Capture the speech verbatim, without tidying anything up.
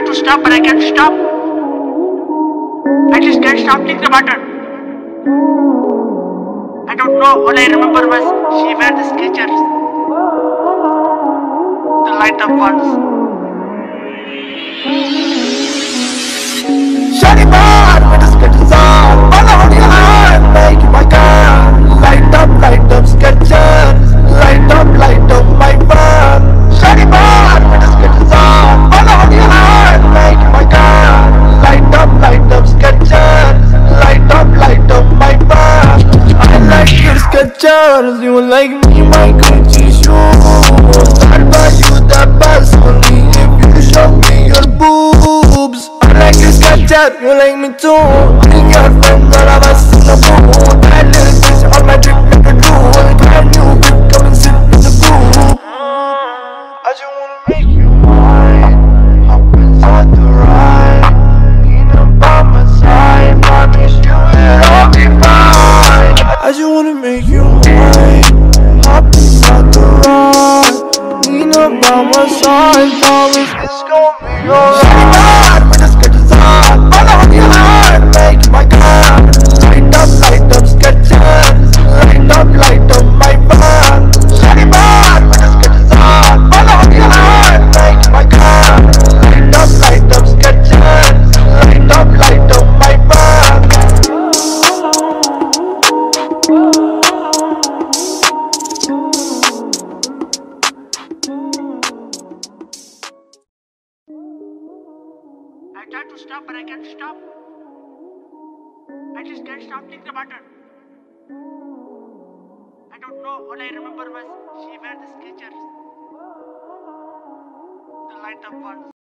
to stop, but I can't stop. I just can't stop thinking about her. I don't know. All I remember was she wear the Skechers, the light up ones. Shiny bar with the Skechers on, all on your hand, make my car. Light up, light up Skechers, light up, light up my bar. Shiny bar with the Skechers on, all on your hand, make my car. Light up, light up Skechers, light up, light up my bar. I like your Skechers, you like me, my Gucci shoes. I'll buy you the best only if you show me your boobs. I like your Skechers, you like me too. Bring your friends, all of us in the mood. That little bitch on my drip like a drool. Brand new whip, come and sit in the booth. I just wanna make you mine. Hop inside the ride. Lean up by my side. Promise you it'll all be fine. I just wanna make you mine. Hop inside the ride. Lean up by my side. Promise it's gonna be alright. With the Skechers on, all on your hand, make my car. Light up, light up Skechers, light up, light up my bar. Shiny bar with the Skechers on, all on your hand, make my car. Light up, light up Skechers, light up, light up my bar. I try to stop, but I can't stop. I just can't stop thinking about her. I don't know. All I remember was she wear the Skechers, the light up ones.